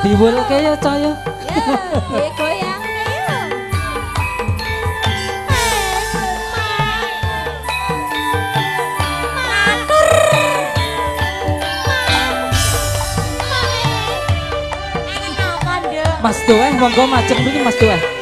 Diwulke ya cah ya. Ya, goyang ya. Mas Doeh monggo majeng mriki Mas Doeh.